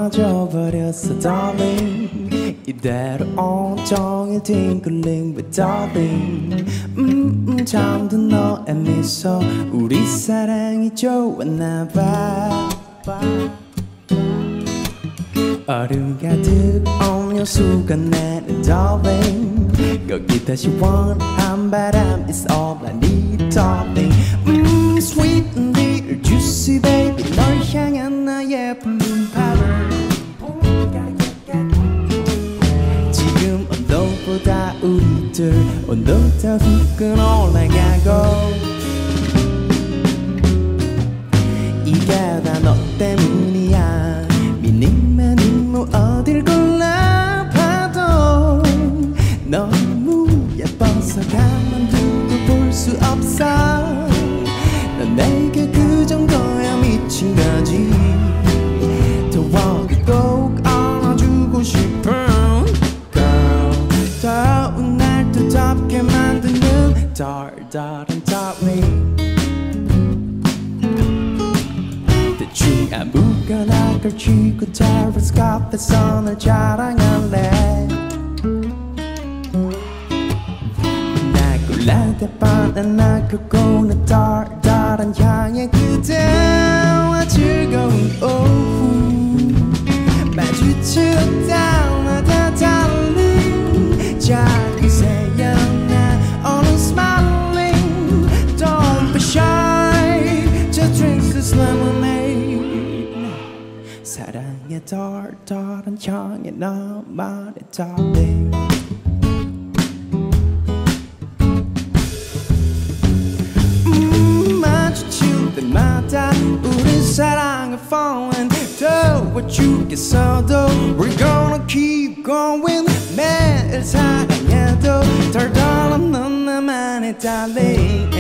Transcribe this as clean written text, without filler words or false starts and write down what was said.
빠져버렸어 darling 이대로 온종일 팅글링 with darling 잠든 너의 미소 우리 사랑이 좋았나봐 얼음 가득 음료수가 나는 darling 거기다 시원한 바람 is all I need darling sweet and little juicy baby 널 향한 나의 balloon power 지금 온도보다 우리들 온도 더 후끈 올라가고 이게 다 너 때문이야 미니만 임무 어딜 골라봐도 너무 예뻐서 가만두고 볼 수 없어 넌 내게 그 정도야 미친 거지 더워도 꼭 안아주고 싶은 girl 더운 날 또 덥게 만드는 달달한 darling 대충 아무거나 걸치고 terrace 카페에서 널 자랑할래 라떼 바나나 코코넛 달달한 향의 그대와 즐거운 오후 마주쳤다마다 달린 작은 새연나 오늘 smiling Don't be shy Just drink this lemonade 사랑의 달달한 향의 나만의 darling 때마다 우리 사랑을 falling 더워죽겠어도 We're gonna keep going 매일 사랑해도 덜덜한 넌 나만의 darling